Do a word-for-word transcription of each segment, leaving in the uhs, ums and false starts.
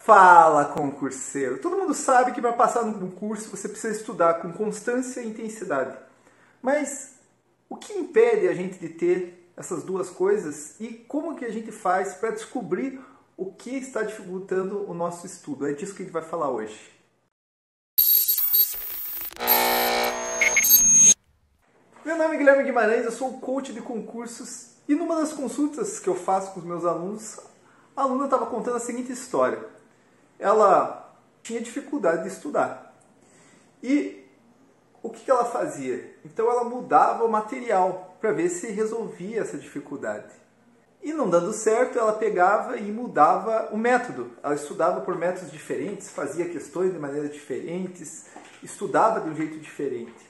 Fala, concurseiro! Todo mundo sabe que para passar no curso você precisa estudar com constância e intensidade. Mas o que impede a gente de ter essas duas coisas e como que a gente faz para descobrir o que está dificultando o nosso estudo? É disso que a gente vai falar hoje. Meu nome é Guilherme Guimarães, eu sou coach de concursos e numa das consultas que eu faço com os meus alunos, a aluna estava contando a seguinte história. Ela tinha dificuldade de estudar. E o que ela fazia? Então ela mudava o material para ver se resolvia essa dificuldade. E não dando certo, ela pegava e mudava o método. Ela estudava por métodos diferentes, fazia questões de maneiras diferentes, estudava de um jeito diferente.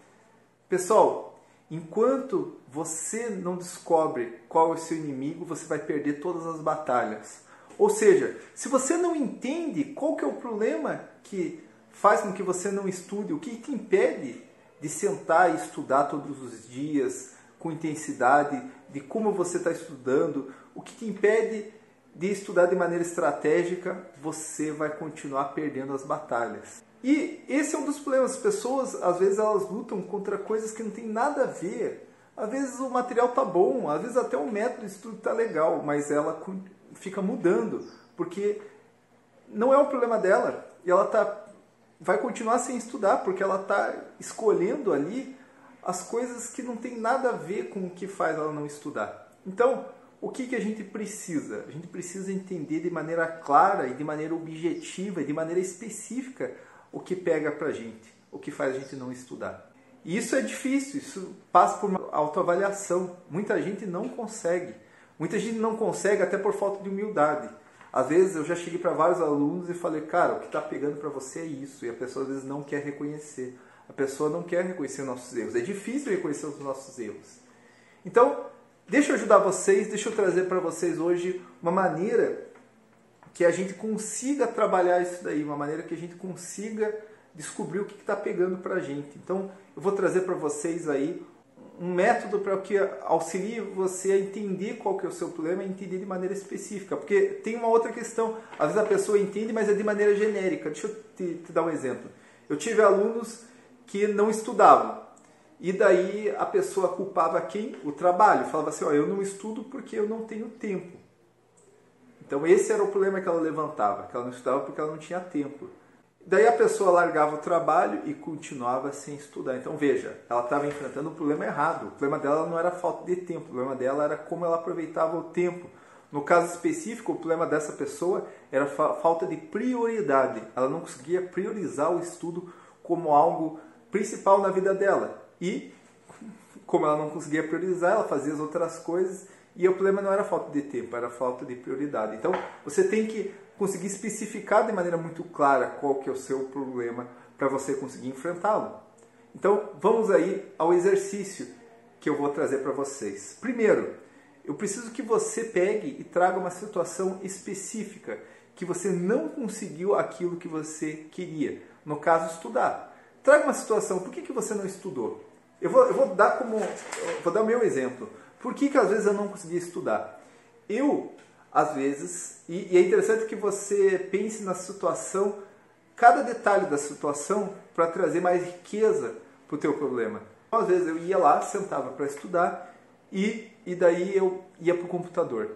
Pessoal, enquanto você não descobre qual é o seu inimigo, você vai perder todas as batalhas. Ou seja, se você não entende qual que é o problema que faz com que você não estude, o que te impede de sentar e estudar todos os dias com intensidade, de como você está estudando, o que te impede de estudar de maneira estratégica, você vai continuar perdendo as batalhas. E esse é um dos problemas. As pessoas, às vezes, elas lutam contra coisas que não tem nada a ver. Às vezes o material tá bom, às vezes até o método de estudo tá legal, mas ela fica mudando, porque não é o problema dela. E ela tá, vai continuar sem estudar, porque ela está escolhendo ali as coisas que não tem nada a ver com o que faz ela não estudar. Então, o que, que a gente precisa? A gente precisa entender de maneira clara e de maneira objetiva e de maneira específica o que pega pra gente, o que faz a gente não estudar. E isso é difícil, isso passa por uma autoavaliação. Muita gente não consegue. Muita gente não consegue até por falta de humildade. Às vezes eu já cheguei para vários alunos e falei, cara, o que está pegando para você é isso. E a pessoa às vezes não quer reconhecer. A pessoa não quer reconhecer os nossos erros. É difícil reconhecer os nossos erros. Então, deixa eu ajudar vocês, deixa eu trazer para vocês hoje uma maneira que a gente consiga trabalhar isso daí, uma maneira que a gente consiga descobrir o que está pegando para a gente. Então, eu vou trazer para vocês aí um método para que auxilie você a entender qual que é o seu problema e entender de maneira específica. Porque tem uma outra questão. Às vezes a pessoa entende, mas é de maneira genérica. Deixa eu te, te dar um exemplo. Eu tive alunos que não estudavam. E daí a pessoa culpava quem? O trabalho. Falava assim, ó, eu não estudo porque eu não tenho tempo. Então esse era o problema que ela levantava, que ela não estudava porque ela não tinha tempo. Daí a pessoa largava o trabalho e continuava sem estudar. Então veja, ela estava enfrentando o problema errado. O problema dela não era falta de tempo, o problema dela era como ela aproveitava o tempo. No caso específico, o problema dessa pessoa era fa falta de prioridade. Ela não conseguia priorizar o estudo como algo principal na vida dela. E como ela não conseguia priorizar, ela fazia as outras coisas. E o problema não era falta de tempo, era falta de prioridade. Então, você tem que conseguir especificar de maneira muito clara qual que é o seu problema para você conseguir enfrentá-lo. Então, vamos aí ao exercício que eu vou trazer para vocês. Primeiro, eu preciso que você pegue e traga uma situação específica, que você não conseguiu aquilo que você queria. No caso, estudar. Traga uma situação, por que, que você não estudou? Eu vou, eu vou dar como, eu vou dar o meu exemplo. Por que que às vezes eu não conseguia estudar? Eu, às vezes, e, e é interessante que você pense na situação, cada detalhe da situação, para trazer mais riqueza para o teu problema. Às vezes eu ia lá, sentava para estudar e, e daí eu ia para o computador.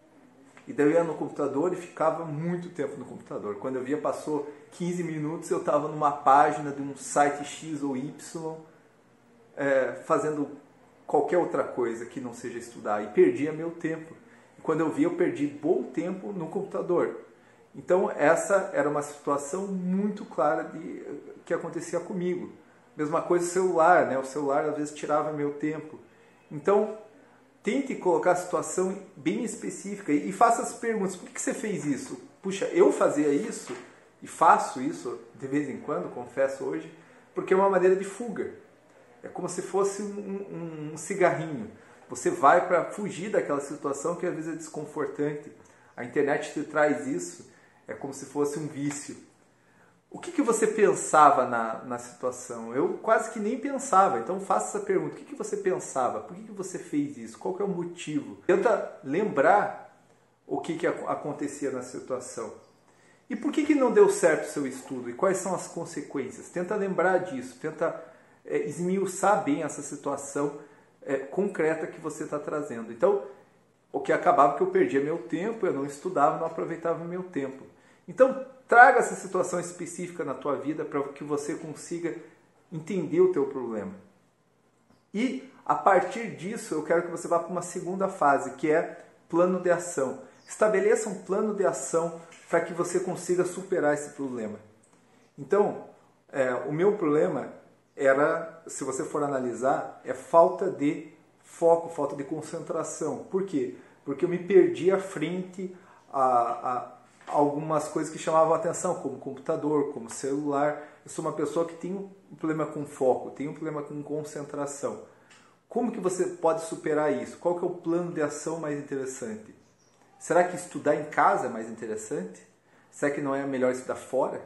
E daí eu ia no computador e ficava muito tempo no computador. Quando eu via, passou quinze minutos, eu estava numa página de um site X ou Y, é, fazendo qualquer outra coisa que não seja estudar, e perdia meu tempo. E quando eu vi, eu perdi bom tempo no computador. Então essa era uma situação muito clara de que acontecia comigo. Mesma coisa o celular, né? O celular às vezes tirava meu tempo. Então tente colocar a situação bem específica e faça as perguntas. Por que você fez isso? Puxa, eu fazia isso e faço isso de vez em quando, confesso hoje, porque é uma maneira de fuga. É como se fosse um, um, um cigarrinho. Você vai para fugir daquela situação que às vezes é desconfortante. A internet te traz isso. É como se fosse um vício. O que, que você pensava na, na situação? Eu quase que nem pensava. Então faça essa pergunta. O que, que você pensava? Por que, que você fez isso? Qual que é o motivo? Tenta lembrar o que, que acontecia na situação. E por que, que não deu certo o seu estudo? E quais são as consequências? Tenta lembrar disso, tenta é, esmiuçar bem essa situação é, concreta que você está trazendo. Então, o que acabava que eu perdia meu tempo, eu não estudava, não aproveitava meu tempo. Então, traga essa situação específica na tua vida para que você consiga entender o teu problema. E, a partir disso, eu quero que você vá para uma segunda fase, que é plano de ação. Estabeleça um plano de ação para que você consiga superar esse problema. Então, é, o meu problema era, se você for analisar, é falta de foco, falta de concentração. Por quê? Porque eu me perdi à frente a, a algumas coisas que chamavam a atenção, como computador, como celular. Eu sou uma pessoa que tem um problema com foco, tem um problema com concentração. Como que você pode superar isso? Qual que é o plano de ação mais interessante? Será que estudar em casa é mais interessante? Será que não é melhor estudar fora?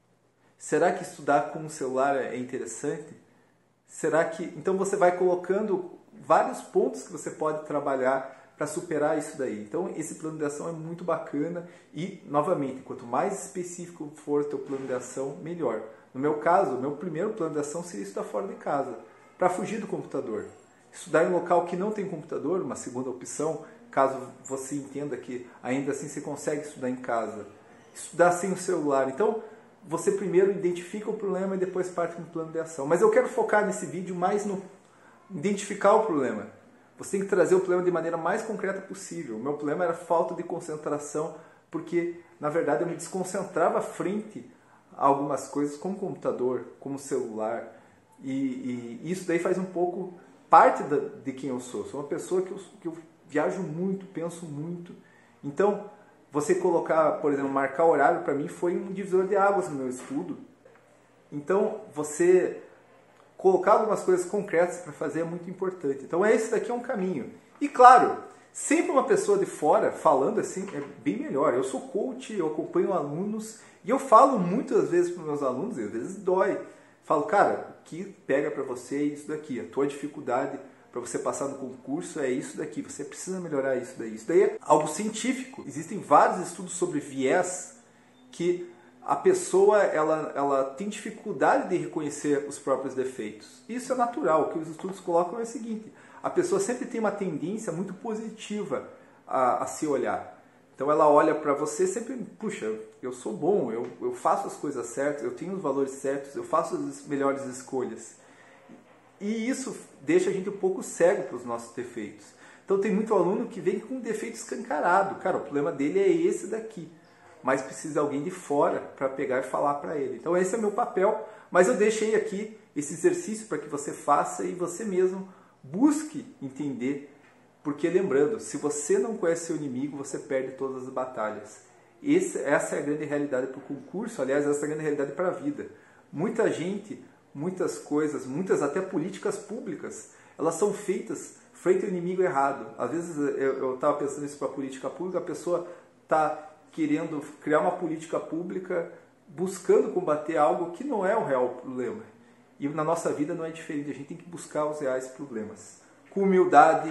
Será que estudar com o celular é interessante? Será que... Então você vai colocando vários pontos que você pode trabalhar para superar isso daí. Então esse plano de ação é muito bacana e, novamente, quanto mais específico for o teu plano de ação, melhor. No meu caso, o meu primeiro plano de ação seria estudar fora de casa, para fugir do computador. Estudar em um local que não tem computador, uma segunda opção, caso você entenda que ainda assim você consegue estudar em casa. Estudar sem o celular. Então, você primeiro identifica o problema e depois parte para um plano de ação. Mas eu quero focar nesse vídeo mais no identificar o problema. Você tem que trazer o problema de maneira mais concreta possível. O meu problema era falta de concentração, porque, na verdade, eu me desconcentrava frente a algumas coisas, como computador, como celular. E, e isso daí faz um pouco parte da, de quem eu sou. Sou uma pessoa que eu, que eu viajo muito, penso muito. Então, você colocar, por exemplo, marcar horário, para mim foi um divisor de águas no meu estudo. Então, você colocar algumas coisas concretas para fazer é muito importante. Então, esse daqui é um caminho. E, claro, sempre uma pessoa de fora falando assim é bem melhor. Eu sou coach, eu acompanho alunos e eu falo muitas vezes para os meus alunos, e às vezes dói. Falo, cara, o que pega para você é isso daqui. A tua dificuldade para você passar no concurso é isso daqui. Você precisa melhorar isso daí. Isso daí é algo científico. Existem vários estudos sobre viés que a pessoa ela, ela tem dificuldade de reconhecer os próprios defeitos. Isso é natural. O que os estudos colocam é o seguinte: a pessoa sempre tem uma tendência muito positiva a, a se olhar. Então ela olha para você sempre, puxa, eu sou bom, eu, eu faço as coisas certas, eu tenho os valores certos, eu faço as melhores escolhas. E isso deixa a gente um pouco cego para os nossos defeitos. Então tem muito aluno que vem com um defeito escancarado. Cara, o problema dele é esse daqui. Mas precisa de alguém de fora para pegar e falar para ele. Então esse é o meu papel, mas eu deixei aqui esse exercício para que você faça e você mesmo busque entender. Porque lembrando, se você não conhece seu inimigo, você perde todas as batalhas. Esse, essa é a grande realidade para o concurso, aliás, essa é a grande realidade para a vida. Muita gente, muitas coisas, muitas até políticas públicas, elas são feitas frente ao inimigo errado. Às vezes eu estava pensando isso para a política pública, a pessoa está querendo criar uma política pública buscando combater algo que não é o real problema. E na nossa vida não é diferente, a gente tem que buscar os reais problemas. Com humildade,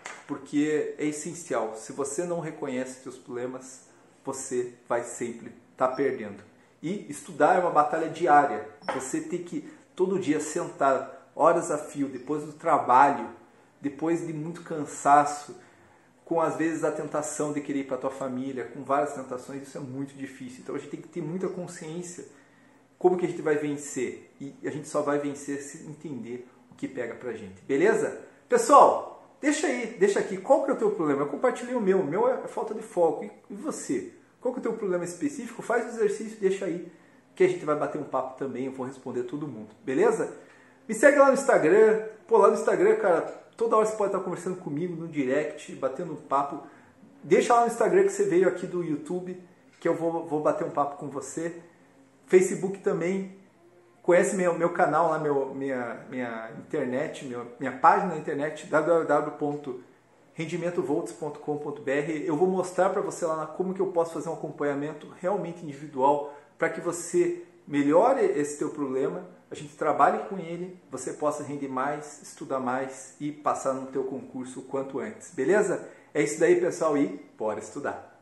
porque é essencial. Se você não reconhece seus problemas, você vai sempre estar perdendo. E estudar é uma batalha diária. Você tem que todo dia sentar horas a fio, depois do trabalho, depois de muito cansaço, com às vezes a tentação de querer ir para a tua família, com várias tentações, isso é muito difícil. Então a gente tem que ter muita consciência como que a gente vai vencer. E a gente só vai vencer se entender o que pega pra gente. Beleza? Pessoal, deixa aí, deixa aqui, qual que é o teu problema? Eu compartilhei o meu, o meu é falta de foco. E você? Qual que é o teu problema específico? Faz o exercício, deixa aí, que a gente vai bater um papo também, eu vou responder todo mundo. Beleza? Me segue lá no Instagram. Pô, lá no Instagram, cara, toda hora você pode estar conversando comigo no direct, batendo um papo. Deixa lá no Instagram que você veio aqui do YouTube, que eu vou, vou bater um papo com você. Facebook também. Conhece meu, meu canal lá, meu, minha, minha internet, minha, minha página na internet, w w w ponto rendimento volts ponto com ponto b r. Eu vou mostrar para você lá como que eu posso fazer um acompanhamento realmente individual para que você melhore esse teu problema, a gente trabalhe com ele, você possa render mais, estudar mais e passar no teu concurso o quanto antes. Beleza? É isso daí, pessoal, e bora estudar!